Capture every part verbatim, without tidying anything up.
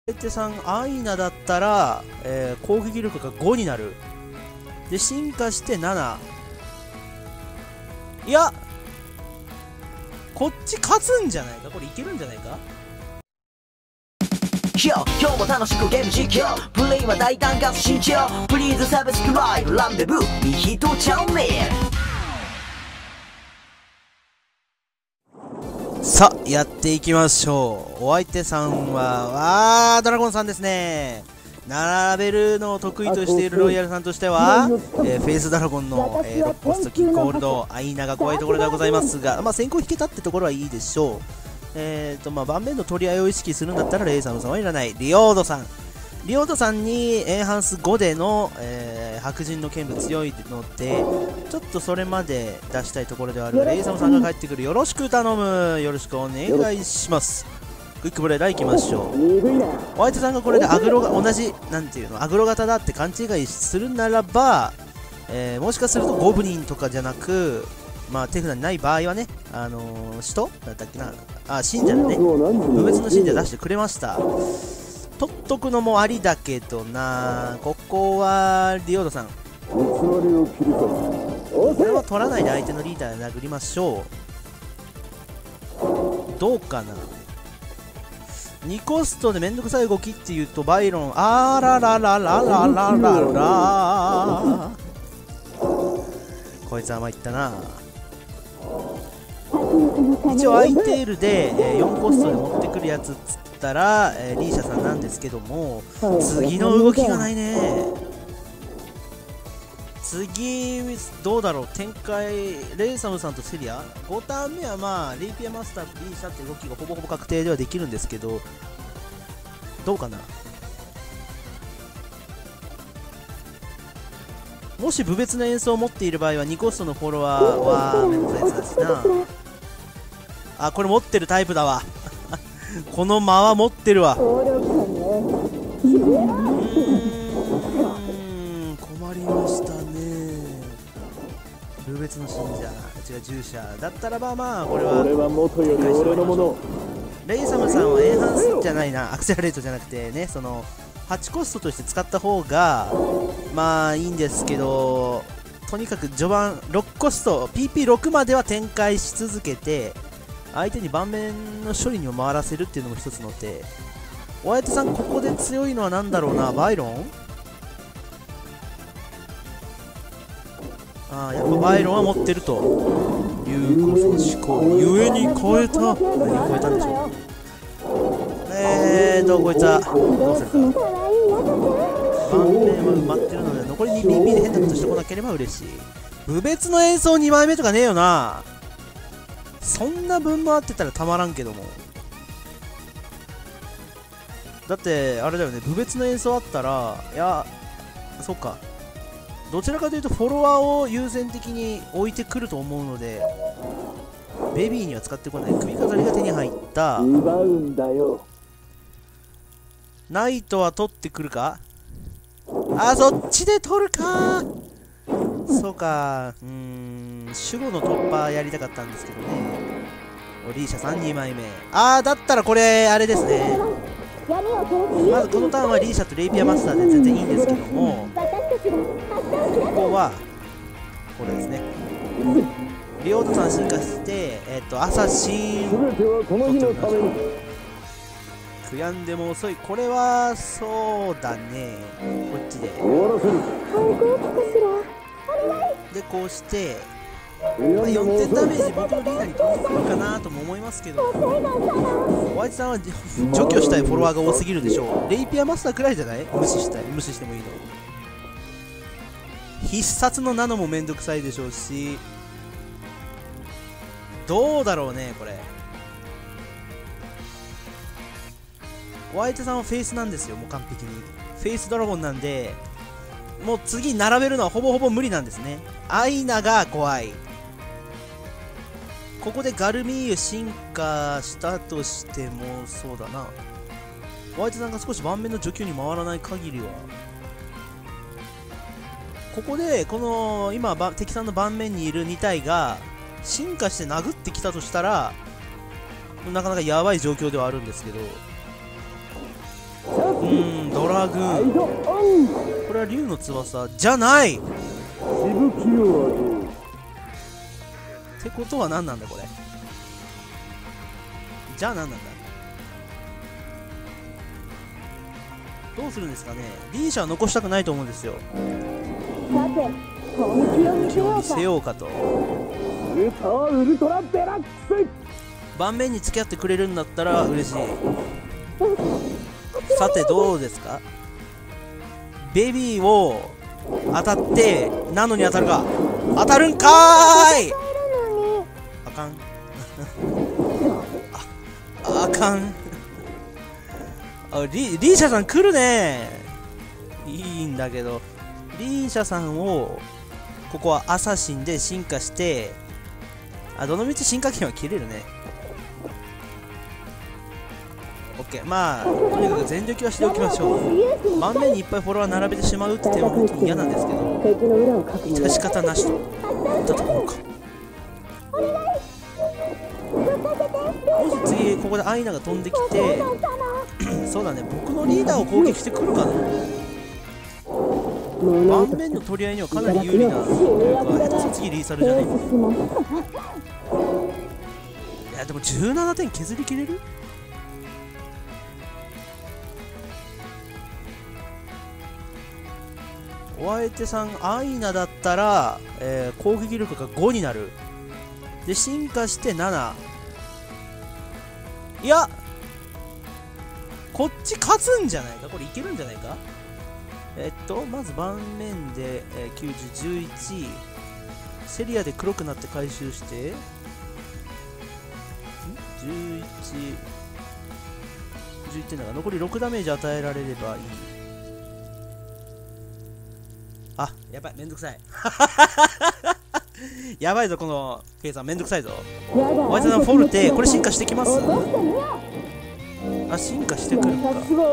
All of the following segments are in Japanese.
相手さんアイナだったら、えー、攻撃力がごになる。で進化してなな。いやこっち勝つんじゃないか。これいけるんじゃないか。 今日も楽しくゲーム実況プレイは大胆かつ慎重プリーズサブスクライブランデブーにヒットチャンネル。さあやっていきましょう。お相手さんはあードラゴンさんですね。並べるのを得意としているロイヤルさんとしては、えー、フェイスドラゴンの、えー、ロックポストキックホールドアイナが怖いところではございますが、まあ、先行引けたってところはいいでしょう。えーとまあ、盤面の取り合いを意識するんだったらレイサムさんはいらない。リオードさんリオードさんにエンハンスごでの、えー、白人の剣舞強いのでちょっとそれまで出したいところではある。レイサムさんが帰ってくる。よろしく頼む。よろしくお願いします。クイックブレーダーいきましょう。お相手さんがこれでアグロが同じなんていうのアグロ型だって勘違いするならば、えー、もしかするとゴブリンとかじゃなくまあ手札にない場合はね、あのー、使徒だったっけなあ信者だね。無別の信者出してくれました。取っとくのもありだけどな。ここはリオードさんこれは取らないで相手のリーダーで殴りましょう。どうかな。にコストでめんどくさい動きっていうとバイロンあららららららららこいつは参ったな。一応アイテールで、えー、よんコストで持ってくるやつっつったら、えー、リーシャさんなんですけども次の動きがないね。次どうだろう展開。レイサムさんとセリアごターン目はまあレイピアマスターとリーシャって動きがほぼほぼ確定ではできるんですけどどうかな。もし部別の演奏を持っている場合はにコストのフォロワーはめんどくさいやつだしな。あこれ持ってるタイプだわこの間は持ってるわ。うーん困りましたね。部別の信者違う従者だったらばまあこれは展開してもらいましょう。レイサムさんはエンハンスじゃないなアクセラレートじゃなくてねそのはちコストとして使った方がまあいいんですけどとにかく序盤ろくコスト ピーピーろく までは展開し続けて相手に盤面の処理にも回らせるっていうのも一つの手。お相手さんここで強いのは何だろうな。バイロンああやっぱバイロンは持ってるというこそ思考ゆえに超えた。何を超えたんでしょう。えーとこいつはどうするか。盤面は埋まってるので残り にピーピー で変なことしてこなければ嬉しい。部別の演奏にまいめとかねえよな。そんな分回ってたらたまらんけどもだってあれだよね部別の演奏あったらいやそっかどちらかというとフォロワーを優先的に置いてくると思うのでベビーには使ってこない。首飾りが手に入った。 奪うんだよ。 ナイトは取ってくるか。あそっちで取るか。そうかうーん守護の突破やりたかったんですけどね。オリーシャさんにまいめ。あーだったらこれあれですね。まずこのターンはリーシャとレイピアマスターで全然いいんですけどもここはこれですね。リオードさん進化してえっとアサシン取っておきましょう。悔やんでも遅い。これはそうだねこっちででこうしてまあ、よんてんダメージ僕のリーダーに飛んでくるかなとも思いますけどお相手さんは除去したいフォロワーが多すぎるでしょう。レイピアマスターくらいじゃない。無視したい無視してもいいの。必殺のナノもめんどくさいでしょうしどうだろうねこれ。お相手さんはフェイスなんですよもう完璧にフェイスドラゴンなんでもう次並べるのはほぼほぼ無理なんですね。アイナが怖い。ここでガルミーユ進化したとしてもそうだなお相手さんが少し盤面の除去に回らない限りはここでこの今敵さんの盤面にいるに体が進化して殴ってきたとしたらなかなかやばい状況ではあるんですけどーん、ドラグーン。これは竜の翼じゃない。ってことは何なんだこれ。じゃあ何なんだ。どうするんですかね。リーシャは残したくないと思うんですよ。本気を見せようかと。盤面に付き合ってくれるんだったら嬉しい。さてどうですか。ベビーを当たってナノに当たるか。当たるんかーい。あかんあ、あかんあ、リ, リーシャさん来るね。いいんだけど、リーシャさんをここはアサシンで進化して、あ、どのみち進化権は切れるね。オッケー、まあとにかく全力はしておきましょう。盤面にいっぱいフォロワー並べてしまうって点は本当に嫌なんですけど、致し方なしといったところか。もし次ここでアイナが飛んできてそうだね、僕のリーダーを攻撃してくるかな。盤面の取り合いにはかなり有利なというか、次リーサルじゃない。いやでもじゅうななてん削りきれる。お相手さんアイナだったら、えー、攻撃力がごになる。で進化してなな。いやこっち勝つんじゃないか。これいけるんじゃないか。えっとまず盤面で、えー、きゅうじゅう、じゅういちセリアで黒くなって回収してんじゅういち、じゅういちてんだから残りろくダメージ与えられればいい。あ、やばい、めんどくさいやばいぞこのケイさん、めんどくさいぞ。お相手さんフォルテこれ進化してきます。あ、進化してくるか。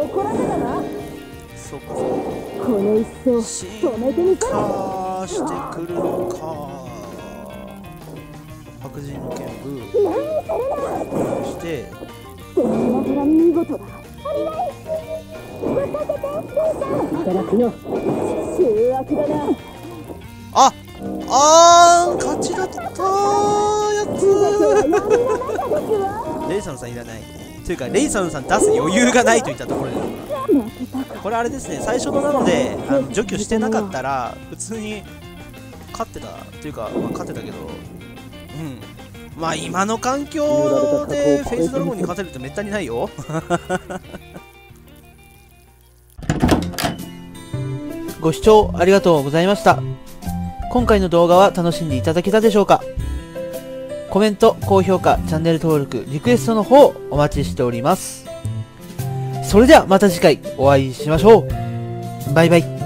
そうかそうか、進化してくるのか。白人の剣舞してああー、勝ちだったやつレイサムさんいらないというか、レイサムさん出す余裕がないといったところですから。これあれですね、最初のなのであの除去してなかったら普通に勝ってたというか、まあ、勝ってたけど、うん、まあ今の環境でフェイスドラゴンに勝てるってめったにないよご視聴ありがとうございました。今回の動画は楽しんでいただけたでしょうか。コメント、高評価、チャンネル登録、リクエストの方お待ちしております。それではまた次回お会いしましょう。バイバイ。